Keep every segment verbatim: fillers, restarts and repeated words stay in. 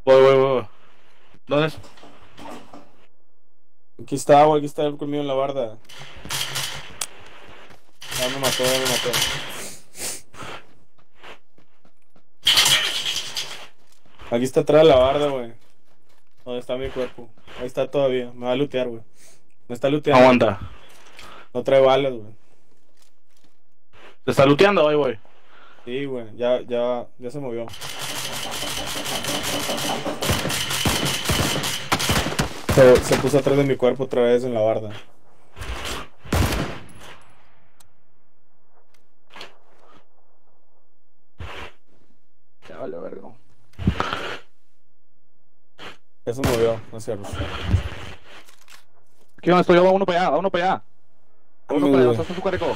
Voy, voy, voy. ¿Dónde es? Aquí está, güey, aquí está él conmigo en la barda. Ya me mató, ya me mató. Aquí está atrás de la barda, güey. ¿Dónde está mi cuerpo? Ahí está todavía. Me va a lootear, güey. Me está looteando. Aguanta. No trae balas, güey. ¿Te está looteando? Ahí voy. Sí, güey. Ya, ya, ya se movió. Se, se puso atrás de mi cuerpo otra vez en la barda. Ya vale, verga. Ya se movió, no sé. Aquí donde estoy yo, va uno para allá, va uno para allá. Va uno Uy, para allá, güey. ¿dónde está tu careco?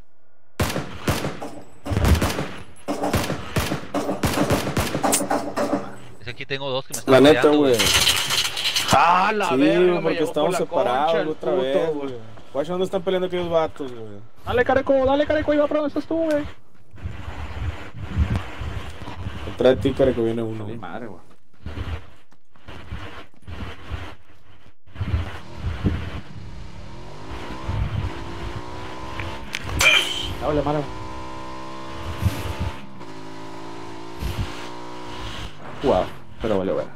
Es que aquí tengo dos que me están La neta, rodeando, güey. ¡Ah, la Sí, verga! güey, Me porque llevó estamos por la separados concha el otra puto, vez, güey. güey. Guacha, ¿dónde están peleando aquellos vatos, güey? Dale, careco, dale, careco, iba para donde estás tú, güey. Detrás de ti, cara, que viene uno. Mi madre, güey. Ya vale, madre. Wow, pero vale, bueno.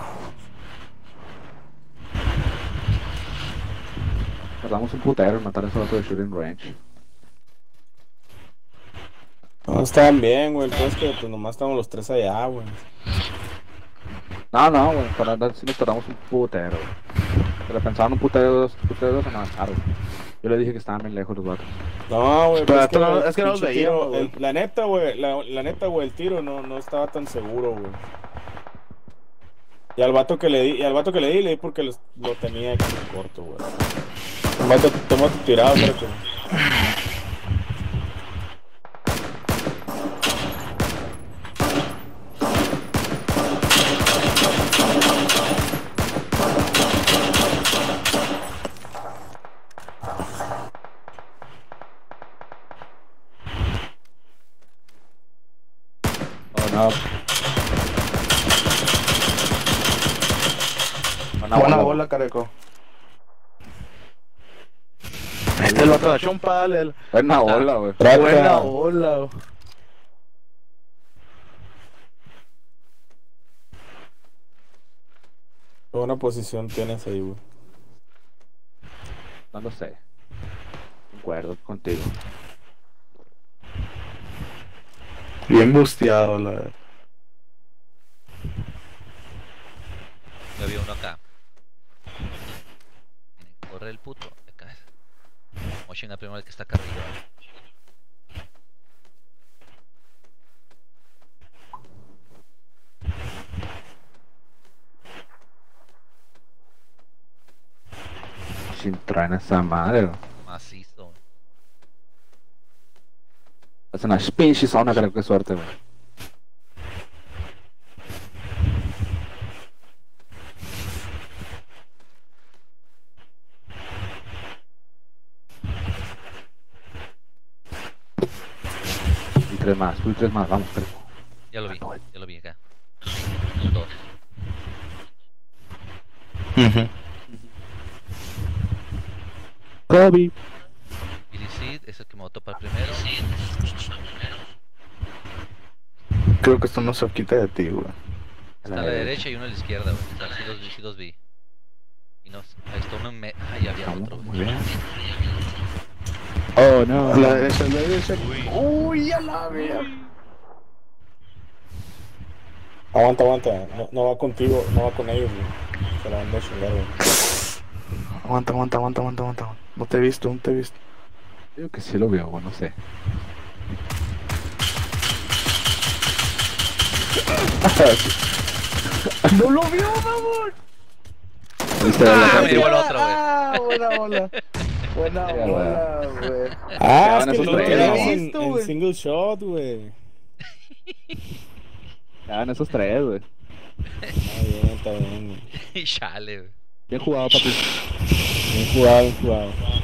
Tardamos un putero en matar a ese vato de shooting range. No, estaban bien, güey. El peor es que pues nomás estamos los tres allá, güey. No, no, güey, para andar si nos tardamos un putero, güey. Pero pensaban un putero, dos puteros en avanzar, güey. Yo le dije que estaban bien lejos los vatos. No, güey, Pero pues es que, no- güey, es que no los pinche veíamos, tiro, güey. el- la neta, güey, la, la neta, güey, el tiro no, no estaba tan seguro, güey. Y al vato que le di, y al vato que le di, le di porque los- lo tenía aquí en corto, güey. Un vato, toma tu tirado, creo que. Oh, no. Buena Buena bola, bola, careco. Este es el vato de Chompa, dale. el- Buena bola, güey. Trata. Buena bola, güey. Qué buena posición tienes ahí, güey. No lo sé. Concuerdo contigo. Bien busteado, la verdad. Ya había uno acá. Corre el puto. Acá. Mochen la primera vez que está acá arriba. Sin traen esa madre, güey. Macizo. Es una pinche zona, creo que suerte, güey. Y tres más, tú y tres más, vamos, creo. Ya lo vi, ya lo vi acá. Dos. Ujú. Kobe. Y Seed es el que me va a topar primero. Creo que esto no se quita de ti, güey. Está a la derecha y uno a la izquierda, güey. O sea, sí los vi, sí los vi. Y no, ahí está uno en me... Ahí había Vamos, otro, muy güey. bien. Oh, no. A la derecha, a la derecha. Uy. Uy, a la verga. Aguanta, aguanta. No, no va contigo, no va con ellos, güey. Se la van a chingar, güey. Aguanta, aguanta, aguanta, aguanta, aguanta. No te he visto, no te he visto. Digo que sí lo veo, güey, no sé. ¡No lo vio, mamón! ¿Viste Ah, la me llegó el otro, güey. Ah, buena bola. Buena Ya, bola, güey. Ah, Quedaban es que esos lo tres, tenemos ¿no? en, Visto, en güey. single shot, güey. Quedaban esos tres, güey. Está bien, está bien, güey. Y chale, güey. Bien jugado, papi. Bien jugado, bien jugado.